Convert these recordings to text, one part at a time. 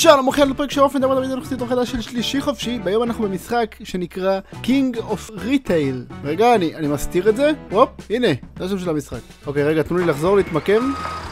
שלום אחרי לפרק של אופן דבר דוד הנוכחית חדש של שלישי חופשי. ביום אנחנו במשחק שנקרא King of Retail. רגע, אני מסתיר את זה. הופ, הנה, זה השם של המשחק. אוקיי, רגע, תנו לי לחזור, להתמקם.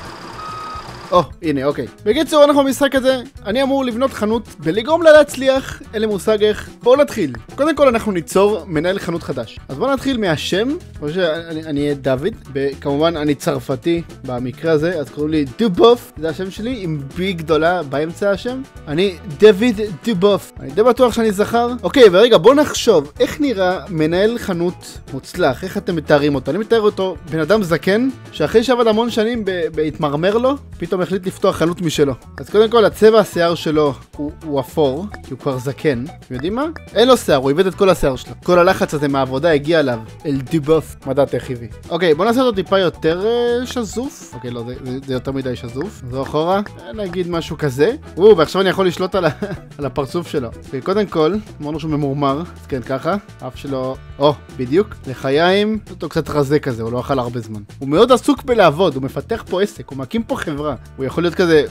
הנה, אוקיי. בקיצור, אנחנו במשחק הזה, אני אמור לבנות חנות ולגרום לה להצליח, אין לי מושג איך. בואו נתחיל. קודם כל אנחנו ניצור מנהל חנות חדש. אז בואו נתחיל מהשם. אני אהיה דוד, וכמובן אני צרפתי במקרה הזה, אז קוראים לי דובוף, זה השם שלי, עם בי גדולה באמצע השם. אני דוד דובוף. אני די בטוח שאני זכר. אוקיי, ורגע, בואו נחשוב, איך נראה מנהל חנות מוצלח? איך אתם מתארים אותו? אני מתאר אותו בן אדם זקן, שאחרי שעבד המון שנים בהתמרמר לו, פתאום החליט לפתוח חנות משלו. אז קודם כל, הצבע השיער שלו הוא אפור, כי הוא כבר זקן. אתם יודעים מה? אין לו שיער, הוא איבד את כל השיער שלו. כל הלחץ הזה מהעבודה הגיע אליו, אל דובוף, מדע תחיבי. אוקיי, בוא נעשה אותו טיפה יותר שזוף. אוקיי, לא, זה יותר מדי שזוף. זו אחורה, נגיד משהו כזה. ועכשיו אני יכול לשלוט על הפרצוף שלו. קודם כל, אמרנו שהוא ממורמר, אז כן, ככה. אף שלו, בדיוק. לחיים, אותו קצת רזה כזה, הוא לא אכל הרבה זמן. הוא מאוד עסוק בלעבוד, הוא מפתח פה עסק, הוא מקים פה חברה. הוא יכול להיות כזה,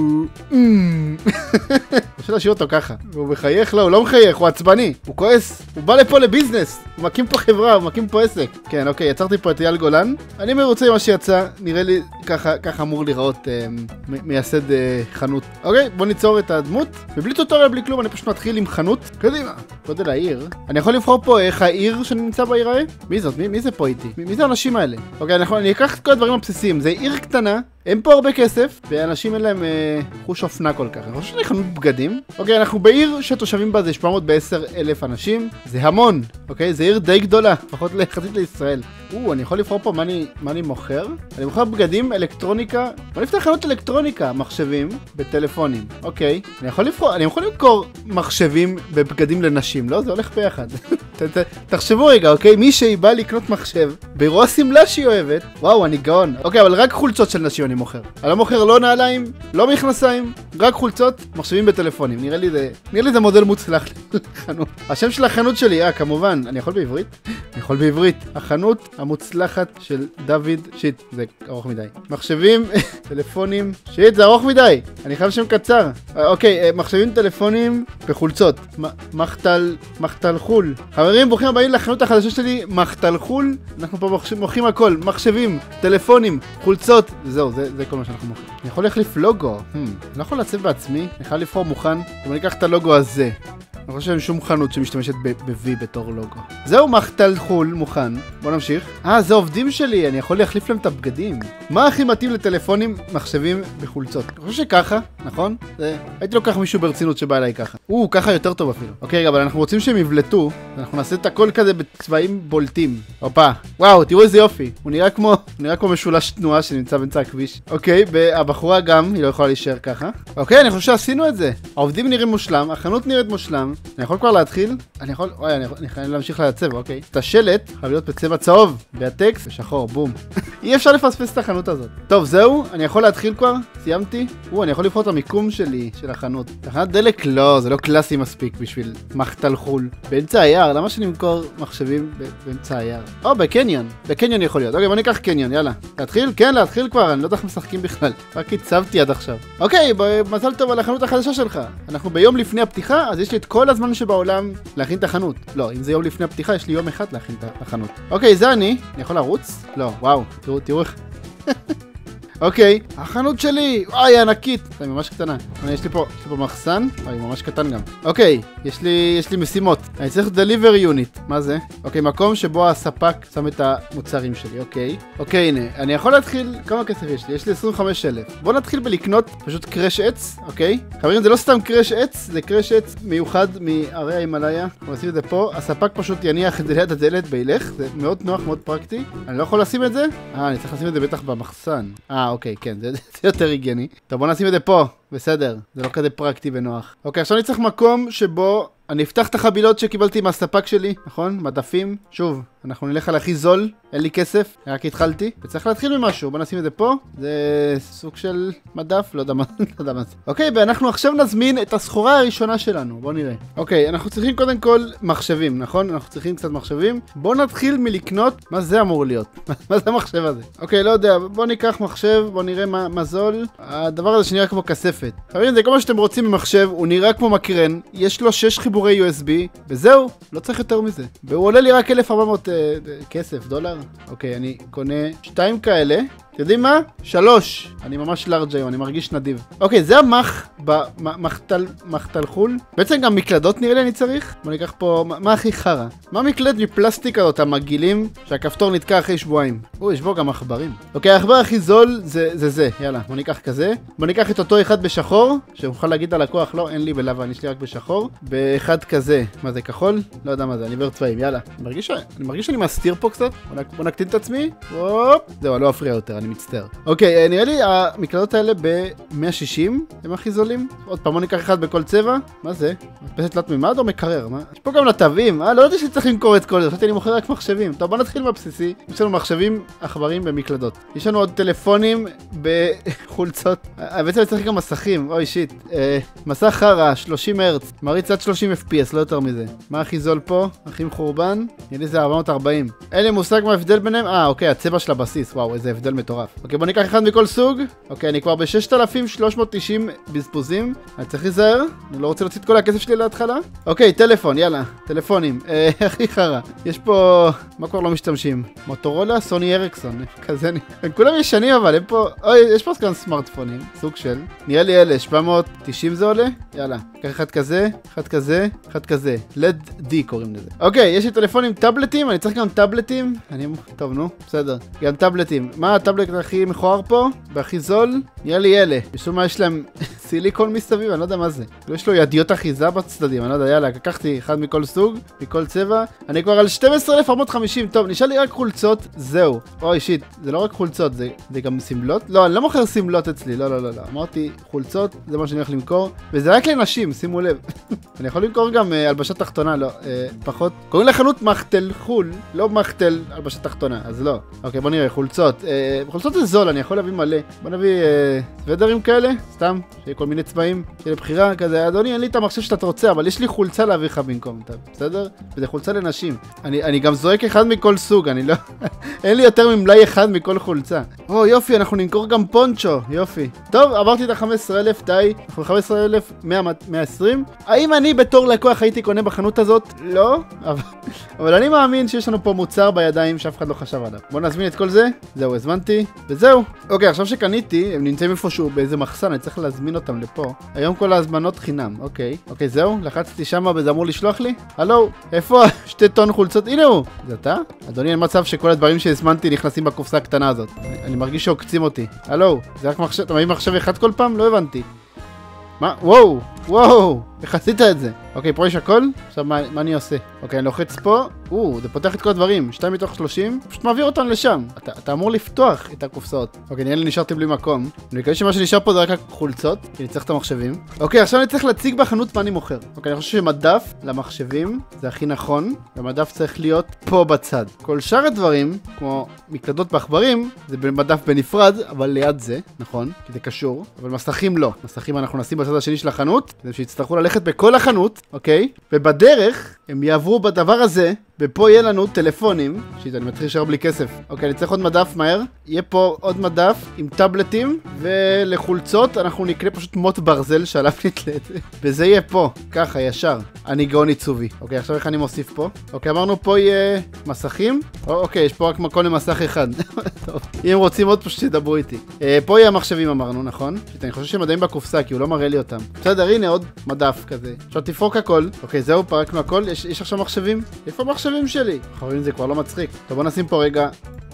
אפשר להשאיר אותו ככה. והוא מחייך, לא, הוא לא מחייך, הוא עצבני, הוא כועס, הוא בא לפה לביזנס, הוא מקים פה חברה, הוא מקים פה עסק. כן, אוקיי, יצרתי פה את אייל גולן. אני מרוצה עם מה שיצא, נראה לי ככה אמור לראות מייסד חנות. אוקיי, בוא ניצור את הדמות, ובלי טוטוריאל, בלי כלום, אני פשוט מתחיל עם חנות. קדימה, גודל העיר. אני יכול לבחור פה איך העיר שאני נמצא בה ייראה? מי זאת? מי זה פה איתי? מי זה האנשים האלה? אוקיי, אני אקח את כל הדברים הבסיסיים. זה עיר קטנה, אין פה הרבה כסף, ואנשים אין להם חוש אופנה כל כך. אני חושב שאני חנות בגדים. אוקיי, אנחנו בעיר שתושבים בה זה 710,000 אנשים. זה המון, אוקיי? זה עיר די גדולה, לפחות לחצית לישראל. אני יכול לבחור פה מה אני מוכר? אני מוכר בגדים, אלקטרוניקה. בוא נפתח חנות אלקטרוניקה, מחשבים בטלפונים. אוקיי, אני יכול למכור מחשבים בבגדים לנשים, לא? זה הולך ביחד. תחשבו רגע, אוקיי? מי שהיא באה לקנות מחשב, ברוע סמלה שהיא אוהבת, וואו, אני גאון. אוקיי, אבל רק חולצות של נשים אני מוכר. אני לא מוכר לא נעליים, לא מכנסיים, רק חולצות, מחשבים בטלפונים. נראה לי זה מודל מוצלח לחנות. השם של החנות שלי, כמובן, אני יכול בעברית? אני יכול בעברית. החנות המוצלחת של דוד, שיט, זה ארוך מדי. מחשבים, טלפונים, שיט, זה ארוך מדי. אני חייב שם קצר. אוקיי, מחשבים, טלפונים וחולצות. מחתל חול. חברים, ברוכים הבאים לחנות החדשה שלי, מחתל חול. אנחנו פה מוכרים הכל, מחשבים, טלפונים, חולצות. זהו, זה כל מה שאנחנו מוכרים. אני יכול להחליף לוגו. אני לא יכול לעצב בעצמי, אני חייב לבחור מוכן. אם אני אקח את הלוגו הזה. אני חושב שאין שום חנות שמשתמשת ב-V בתור לוגו. זהו, מחתל חול מוכן. בוא נמשיך. זה עובדים שלי, אני יכול להחליף להם את הבגדים. מה הכי מתאים לטלפונים, מחשבים וחולצות? אני חושב שככה, נכון? הייתי לוקח מישהו ברצינות שבא אליי ככה. ככה יותר טוב אפילו. אוקיי, אבל אנחנו רוצים שהם יבלטו, אנחנו נעשה את הכל כזה בצבעים בולטים. הופה. וואו, תראו איזה יופי. הוא נראה כמו משולש תנועה שנמצא באמצע הכביש. אוקיי, הבחורה גם, היא לא יכולה להישאר ככה. אוקיי, אני חושב שעשינו את זה. העובדים נראים מושלם, החנות נראית מושלם. אני יכול כבר להתחיל? אני יכול להמשיך לעצב, אוקיי. את השלט חייב להיות בצבע צהוב, והטקסט בשחור, בום. אי אפשר לפספס את החנות הזאת. טוב, זהו, אני יכול להתחיל כבר? סיימתי? אני יכול לבחור את המיקום שלי, של החנות. תחנת דלק? לא, זה לא קלאסי מספיק בשביל מחתל חול. באמצע היער, למה שנמכור מחשבים באמצע היער? בקניון. בקניון יכול להיות. אוקיי, בוא ניקח קניון, יאללה. להתחיל? כן, להתחיל כבר, אני לא יודע איך משחקים בכלל. רק הצבתי עד עכשיו. אוקיי, מזל טוב על החנות החדשה שלך. אנחנו ביום לפני הפתיחה, אז יש לי את כל הזמן שבעולם להכין את החנות. לא, אם זה יום לפני הפתיחה, יש לי יום אחד להכין את החנות. אוקיי, זה אני יכול לרוץ? לא, וואו, תראו איך. אוקיי, החנות שלי, היא ענקית, היא ממש קטנה. יש לי פה מחסן, היא ממש קטן גם. אוקיי, יש לי משימות. אני צריך delivery unit, מה זה? אוקיי, מקום שבו הספק שם את המוצרים שלי, אוקיי. אוקיי, הנה, אני יכול להתחיל, כמה כסף יש לי? יש לי 25,000. בוא נתחיל בלקנות פשוט קרש עץ, אוקיי? חברים, זה לא סתם קרש עץ, זה קרש עץ מיוחד מהרי ההימאליה. אנחנו נשים את זה פה, הספק פשוט יניח את זה ליד הדלת וילך, זה מאוד נוח, מאוד פרקטי. אני לא יכול לשים את זה? אני צריך לשים את זה בטח במחסן. אוקיי, כן, זה יותר הגיוני. טוב, בוא נשים את זה פה. בסדר, זה לא כזה פרקטי ונוח. אוקיי, עכשיו אני צריך מקום שבו אני אפתח את החבילות שקיבלתי מהספק שלי, נכון? מדפים. שוב, אנחנו נלך על הכי זול, אין לי כסף, רק התחלתי. וצריך להתחיל ממשהו, בוא נשים את זה פה. זה סוג של מדף, לא יודע מה זה. אוקיי, ואנחנו עכשיו נזמין את הסחורה הראשונה שלנו, בוא נראה. אוקיי, אנחנו צריכים קודם כל מחשבים, נכון? אנחנו צריכים קצת מחשבים. בוא נתחיל מלקנות, מה זה אמור להיות? מה זה המחשב הזה? אוקיי, לא יודע, בוא ניקח מחשב, בוא נראה מה זול. הדבר הזה שנראה כמו כספת. מטורפת. חברים, זה כל מה שאתם רוצים במחשב, הוא נראה כמו מקרן, יש לו 6 חיבורי USB, וזהו, לא צריך יותר מזה. והוא עולה לי רק 1,400 כסף, דולר. אוקיי, אני קונה 2 כאלה. אתם יודעים מה? 3. אני ממש לארג' היום, אני מרגיש נדיב. אוקיי, זה המח במחתל חול. בעצם גם מקלדות נראה לי אני צריך. בוא ניקח פה, מה הכי חרה? מה מקלד מפלסטיק הזאת, המגעילים, שהכפתור נתקע אחרי שבועיים? יש בו גם עכברים. אוקיי, העכבר הכי זול זה. יאללה, בוא ניקח כזה. בוא ניקח את אותו אחד בשחור, שנוכל להגיד ללקוח, לא, אין לי בלבן, יש לי רק בשחור. באחד כזה. מה זה, כחול? לא יודע מה זה, אני עיוור צבעים, יאללה. אני מרגיש שאני מסתיר פה קצת. בוא נקטין את עצמי. זהו, אני לא אפריע יותר, אני מצטער. אוקיי, נראה לי המקלדות האלה ב-160 הם הכי זולים. עוד פעם, בוא ניקח אחד בכל צבע. מה זה? מדפסת תלת מימד או מקרר? מה? יש פה גם נתבים. לא יודעת שצריך למכור את כל זה. חשבתי אני מוכר רק מחשבים. טוב, בוא נתחיל מהבסיסי. יש לנו מחשבים עכברים במקלדות. יש לנו עוד טלפונים בחולצות. בעצם צריך גם מסכים. אוי שיט. מסך חרה, 30 הרץ. מריץ עד 30 FPS, לא יותר מזה. מה הכי זול פה? הכי מחורבן? נראה לי זה 440. אין לי מושג מה ההבדל ביניהם. אוקיי, הצבע של הבסיס. וואו, איזה הבדל מטורף. אוקיי, בוא ניקח אחד מכל סוג. אוקיי, אני כבר ב-6,390 בזבוזים. אני צריך להיזהר. אני לא רוצה להוציא את כל הכסף שלי להתחלה. אוקיי, טלפון, יאללה. טלפונים. הכי חרה. יש פה... מה כבר לא משתמשים? מוטורולה, סוני אריקסון. כזה הם כולם ישנים אבל, הם פה... יש פה כאן סמארטפונים. סוג של... נראה לי אלה, 790 זה עולה? יאללה. קח אחד כזה, אחד כזה, אחד כזה. LED קוראים לזה. אוקיי, יש לי טלפונים טאבלטים. אני צריך גם טאבלטים. טוב, נו, בסדר. גם טאבלטים. מה הטאבלט הכי מכוער פה? והכי זול? נראה לי אלה. משום מה יש להם סיליקון מסביב, אני לא יודע מה זה. יש לו ידיות אחיזה בצדדים, אני לא יודע, יאללה, לקחתי אחד מכל סוג, מכל צבע. אני כבר על 12,450, טוב, נשאר לי רק חולצות, זהו. אוי, שיט, זה לא רק חולצות, זה גם סמלות? לא, אני לא מוכר סמלות אצלי, לא. אמרתי, חולצות, זה מה שאני הולך למכור, וזה רק לנשים, שימו לב. אני יכול למכור גם הלבשה תחתונה, לא, פחות. קוראים לחנות מחתל חול, לא מחתל הלבשה תחתונה, אז לא. אוקיי, בוא נראה, חולצות. חולצות זה זול, אני יכול להביא מלא. בוא נביא סוודרים כאלה, סתם, שיהיה כל מיני צבעים, שיהיה לבחירה כזה. אדוני, אין לי את המחשב שאתה רוצה, אבל יש לי חולצה להביא לך במקום, בסדר? וזה חולצה לנשים. אני גם זורק אחד מכל סוג, אני לא... אין לי יותר ממלאי אחד מכל חולצה. יופי, אנחנו נמכור גם פונצ'ו, יופי. טוב, עברתי את ה-15,000, די. אנחנו 15,120. האם אני בתור לקוח הייתי קונה בחנות הזאת? לא, אבל אני מאמין שיש לנו פה מוצר בידיים שאף אחד לא חשב עליו. בוא נזמין את כל זה. זהו, הזמנתי, וזהו. אוקיי, עכשיו שקניתי, הם נמצאים איפשהו באיזה מחסן, אני צריך להזמין אותם לפה. היום כל ההזמנות חינם, אוקיי, זהו, לחצתי שמה וזה אמור לשלוח לי. הלו, איפה 2 טון חולצות? הנה הוא. זה אתה? אדוני, אין מצב שכל הדברים שהזמנתי נכנסים בקופסה הקטנה הזאת. אני מרגיש שעוקצים אותי. הלו, זה רק מחשב, אתה מביא מחשב אחד כל פעם? לא הבנתי. מה? וואו, איך עשית את זה? אוקיי, פה יש הכל. עכשיו, מה אני עושה? אוקיי, אני לוחץ פה. זה פותח את כל הדברים. 2 מתוך 30. פשוט מעביר אותם לשם. אתה אמור לפתוח את הקופסאות. אוקיי, נראה לי נשארתי בלי מקום. אני מקווה שמה שנשאר פה זה רק החולצות, כי אני צריך את המחשבים. אוקיי, עכשיו אני צריך להציג בחנות מה אני מוכר. אוקיי, אני חושב שמדף למחשבים זה הכי נכון, והמדף צריך להיות פה בצד. כל שאר הדברים, כמו מקלדות בעכברים, זה במדף בנפרד, אבל ליד זה, נכון? כי זה קשור. אבל מסכים לא. מסכים אנחנו נשים בצד השני של החנות, כדי שיצטרכו ללכת בכל החנות, אוקיי? ובדרך הם יעברו בדבר הזה, ופה יהיה לנו טלפונים, שיט, אני מתחיל להישאר בלי כסף. אוקיי, אני צריך עוד מדף מהר. יהיה פה עוד מדף עם טאבלטים, ולחולצות אנחנו נקנה פשוט מוט ברזל שעליו נתלת. וזה יהיה פה, ככה, ישר. אני גאון עיצובי. אוקיי, עכשיו איך אני מוסיף פה? אוקיי, אמרנו פה יהיה מסכים. אוקיי, יש פה רק מקום למסך אחד. טוב, אם רוצים עוד פשוט תדברו איתי. פה יהיה המחשבים אמרנו, נכון? שיט, אני חושב שהם עדיין בקופסה, כי הוא לא מראה לי אותם. בסדר, הנה עוד מדף כזה. עכשיו תפרוק הכל. אוקיי, זהו, פרקנו הכל. יש עכשיו מחשבים? איפה המחשבים שלי? חברים, זה כבר לא מצחיק. טוב, בוא נשים פה רגע.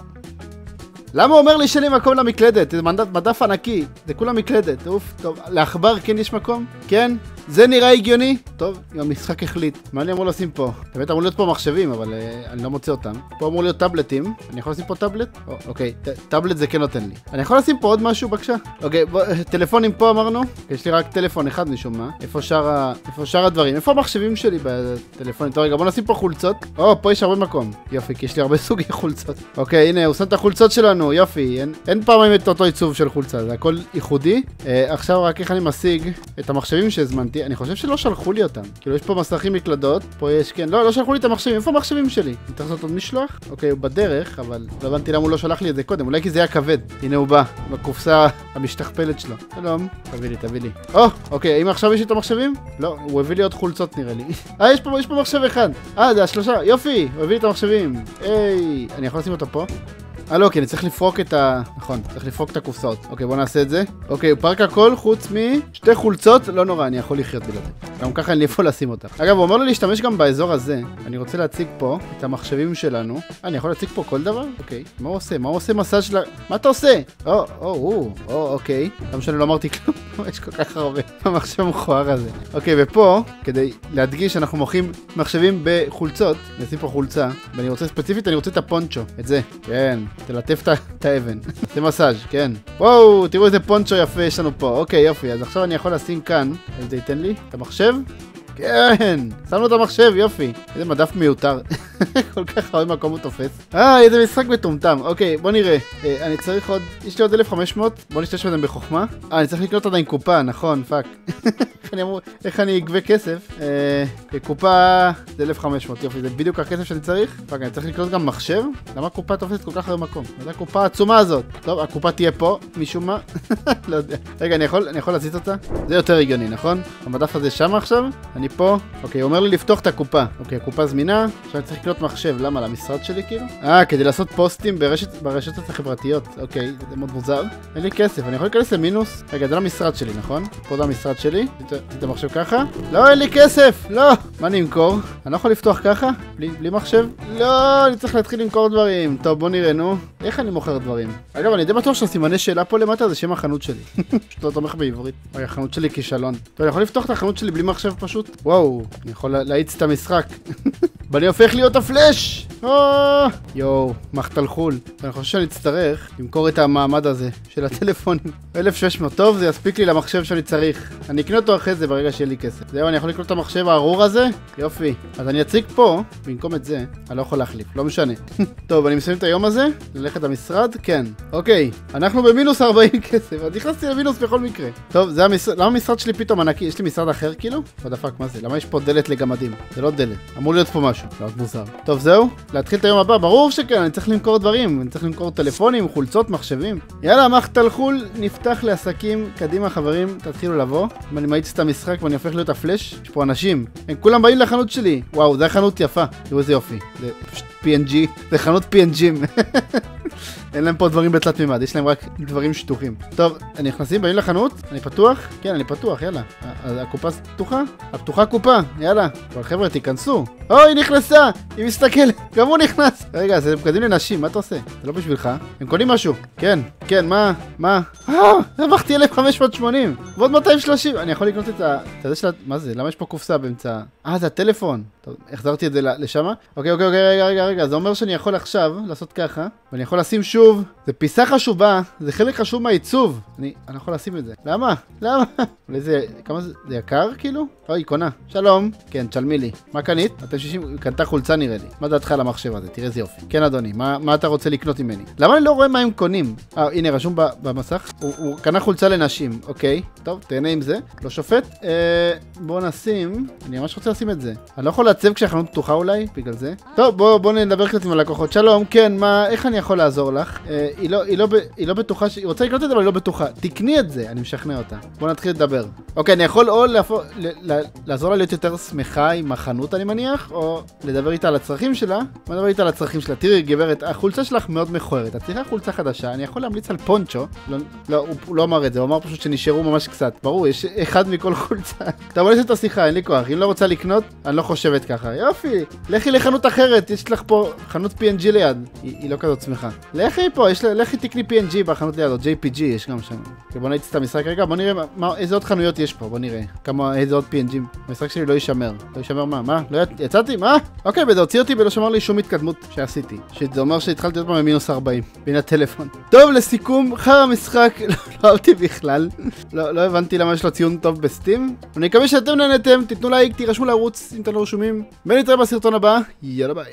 למה הוא אומר לי שאין לי מקום למקלדת? זה מדף ענקי. זה כולה מקלדת. אוף, טוב. לעכבר כן יש מקום? כן? זה נראה הגיוני? טוב, אם המשחק החליט. מה אני אמור לשים פה? באמת אמור להיות פה מחשבים, אבל אני לא מוצא אותם. פה אמור להיות טאבלטים. אני יכול לשים פה טאבלט? אוקיי, טאבלט זה כן נותן לי. אני יכול לשים פה עוד משהו, בבקשה? אוקיי, טלפונים פה אמרנו. יש לי רק טלפון אחד משום מה. איפה שאר הדברים? איפה המחשבים שלי בטלפונים? טוב, רגע, בוא נשים פה חולצות. פה יש הרבה מקום. יופי, כי יש לי הרבה סוגי חולצות. אוקיי, הנה, הוא שם את החולצות שלנו. יופי, אין פעמיים את אותו עיצוב של חולצה. זה הכל ייחודי. עכשיו רק איך אני משיג את המחשבים שהזמנתי. אני חושב שלא שלחו לי אותם. כאילו יש פה מסכים מקלדות, פה יש, כן, לא שלחו לי את המחשבים, איפה המחשבים שלי? אני צריך לעשות עוד משלוח? אוקיי, הוא בדרך, אבל לא הבנתי למה הוא לא שלח לי את זה קודם, אולי כי זה היה כבד. הנה הוא בא, בקופסה המשתכפלת שלו. שלום, תביא לי. אוקיי, האם עכשיו יש את המחשבים? לא, הוא הביא לי עוד חולצות נראה לי. יש פה מחשב אחד. זה השלושה, יופי, הוא הביא לי את המחשבים. אני יכול לשים אותו פה? לא, כי אני צריך לפרוק את נכון, צריך לפרוק את הקופסאות. אוקיי, בוא נעשה את זה. אוקיי, הוא פרק הכל חוץ משתי חולצות, לא נורא, אני יכול לחיות בלעדי. גם ככה אין לי איפה לשים אותה. אגב, הוא אומר לי להשתמש גם באזור הזה. אני רוצה להציג פה את המחשבים שלנו. אני יכול להציג פה כל דבר? אוקיי. מה הוא עושה? מה הוא עושה מסאז' של מה אתה עושה? אוקיי. גם שאני לא אמרתי כלום. יש כל כך הרבה במחשב המכוער הזה. אוקיי, ופה, כדי להדגיש, אנחנו מוכרים מחשבים בחולצות. נשים פה חולצה, ואני רוצה ספציפית, אני רוצה את הפונצ'ו. את זה. כן. תלטף את האבן. זה מסאז', כן. וואו, תראו איזה פונצ'ו יפה יש לנו פה. אוקיי, יופי. אז עכשיו אני יכול לשים כאן. האם זה ייתן לי? את המחשב? כן! שמנו את המחשב, יופי. איזה מדף מיותר. כל כך הרבה מקום הוא תופס. איזה משחק מטומטם. אוקיי, בוא נראה. אני צריך עוד... יש לי עוד 1500. בוא נשתמש בזה בחוכמה. אני צריך לקנות עדיין קופה, נכון, פאק. איך אני אגבה כסף? קופה זה 1500, יופי, זה בדיוק הכסף שאני צריך. פאק, אני צריך לקנות גם מחשב? למה הקופה תופסת כל כך הרבה מקום? זה הקופה העצומה הזאת. טוב, הקופה תהיה פה, משום מה. לא יודע. רגע, אני יכול להזיז אותה? זה יותר הגיוני, נכון? המדף הזה שם עכשיו? אני פה. אוקיי, הוא אומר לי לפתוח את הקופה. אוקיי, הקופה זמינה. עכשיו אני צריך לקנות מחשב. למה? למשרד שלי כאילו? כדי לעשות פוסטים ברשתות החברתיות. אוקיי, זה מאוד מוזר. אין לי כסף, אני יכול להיכנס למינוס. רגע, זה למשרד שלי, נכון? פה זה המשרד שלי. זה מחשב ככה? לא, אין לי כסף! לא! מה אני אמכור? אני לא יכול לפתוח ככה? בלי מחשב? לא, אני צריך להתחיל למכור דברים. טוב, בוא נראה, נו. איך אני מוכר דברים? אגב, אני די בטוח שהסימני שאלה פה למטה זה שם החנות שלי. פשוט לא תומך בעברית. החנות שלי כישלון. טוב, אני יכול לפתוח את החנות שלי בלי מחשב פשוט? וואו, אני יכול להאיץ את המשחק. ואני הופך להיות הפלאש! יואו, מחתל חול. אני חושב שאני אצטרך למכור את המעמד הזה של הטלפונים. 1600, טוב, זה יספיק לי למחשב שאני צריך. אני אקנה אותו אחרי זה ברגע שיהיה לי כסף. זהו, אני יכול לקנות את המחשב הארור הזה? יופי. אז אני אציג פה, במקום את זה, אני לא יכול להחליף, לא משנה. טוב, אני מסיים את היום הזה, ללכת למשרד? כן. אוקיי, אנחנו במינוס 40 כסף, אז נכנסתי למינוס בכל מקרה. טוב, זה המשרד, למה המשרד שלי פתאום ענקי? יש לי משרד אחר כאילו? מה דפק, מה זה? למה יש פה דלת לגמדים? זה לא דלת, אמור להיות פה משהו. לא, מוזר. טוב, זהו? להתחיל את היום הבא, ברור שכן, אני צריך למכור דברים, אני צריך למכור טלפונים, חולצות, מחשבים. יאללה, מחתל חול, נפתח לעסקים, קדימה חברים, תתחילו לבוא. אם אני מאיץ את המשחק ואני הופך להיות הפלאש, יש פה אנשים, הם כולם באים לחנות שלי. וואו, זה חנות יפה, תראו איזה יופי. זה פשוט PNG, זה חנות PNG. אין להם פה דברים בתלת מימד, יש להם רק דברים שטוחים. טוב, אני נכנסים, באים לחנות, אני פתוח? כן, אני פתוח, יאללה. הקופה פתוחה? הפתוחה קופה, יאללה. אבל חבר'ה, תיכנסו. היא נכנסה, היא מסתכלת, גם הוא נכנס. רגע, זה בגדים לנשים, מה אתה עושה? זה לא בשבילך. הם קונים משהו. כן, מה? הרווחתי 1580, ועוד 230. אני יכול לקנות את זה של... מה זה? למה יש פה קופסה באמצע? זה הטלפון. טוב, החזרתי את זה לשמה. אוקיי, רגע. זה אומר שאני יכול עכשיו לעשות ככה, ואני יכול לשים שוב. זה פיסה חשובה, זה חלק חשוב מהעיצוב. אני יכול לשים את זה. למה? אולי כמה זה יקר כאילו? היא קונה. שלום. כן, תשלמי לי. מה קנית? 260, קנתה חולצה נראה לי. מה דעתך על המחשב הזה? תראה איזה יופי. כן אדוני, מה אתה רוצה לקנות ממני? למה אני לא רואה מה הם קונים? הנה, רשום במסך. הוא קנה חולצה לנשים. אוקיי. טוב, תהנה עם זה. לא שופט. בוא נשים. אני ממש רוצה לשים את זה. אני לא יכול לעצב כשהחנות פתוחה אולי, בגלל זה. טוב, בוא נדבר קצת עם הלקוחות. שלום, כן, איך אני יכול לעזור לך? היא לא בטוחה, היא רוצה לקנות את זה, אבל היא לא בטוחה. תקני את זה, אני משכנע אותה. בוא נתחיל לדבר. אוקיי, אני יכול או לעזור לה להיות יותר שמחה עם החנות, אני מניח, או לדבר איתה על הצרכים שלה. בוא נדבר איתה על הצרכים שלה. תראי, גברת, החולצה שלך מאוד מכוערת. את צריכה חולצה חדשה. אני יכול להמליץ על פונצ'ו. לא, הוא לא אמר את זה, הוא אמר פשוט שנשארו ממש קצת. ברור, יש אחד מכל חולצה. תבוא את השיחה, אין לי כוח. אם לא רוצה לקנות, אני לא חושבת ככה. יופי, לכי לחנות אחרת, יש לך פה חנות PNG ליד. היא לא כזאת שמחה. לכי פה, לכי תקני PNG בחנות ליד, או JPG יש גם שם. בוא נעיץ את המשחק רגע, בוא נראה איזה עוד חנויות יש פה, בוא נראה. איזה עוד PNG. המשחק שלי לא יישמר. לא יישמר מה? לא יצאתי? מה? אוקיי, וזה הוציא אותי ולא שמר לי שום התקדמות שעשיתי. שזה אומר שהתחלתי להיות במינוס 40, בין הטלפון. טוב, לסיכום, חר המשחק, לא אהבתי בכלל. לא הבנתי למה יש לו ציון טוב בסטים. אני מקווה שאתם נהנתם, תיתנו לייק, תירשמו לערוץ אם אתם לא רשומים. ונתראה בסרטון הבא, יאללה ביי.